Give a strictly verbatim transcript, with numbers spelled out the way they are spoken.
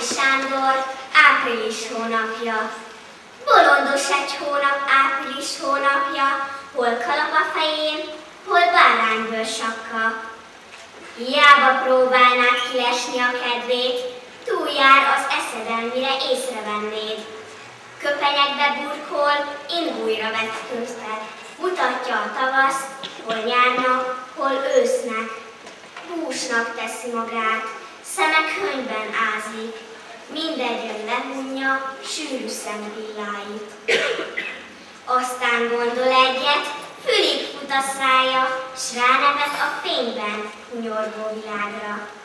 Sándor, április hónapja. Bolondos egy hónap, április hónapja, hol kalap a fején, hol báránybőrsakka. Hiába próbálnád kilesni a kedvét, túljár az eszeden, mire észrevennéd. Köpenyekbe burkol, ingújra vetközted, mutatja a tavaszt, hol nyárnak, hol ősznek. Búsnak teszi magát, szeme könyvben ázik, mindegyen lehunja sűrű szemvilláit. Aztán gondol egyet, fülig fut a szája, s ránevet a fényben hunyorgó világra.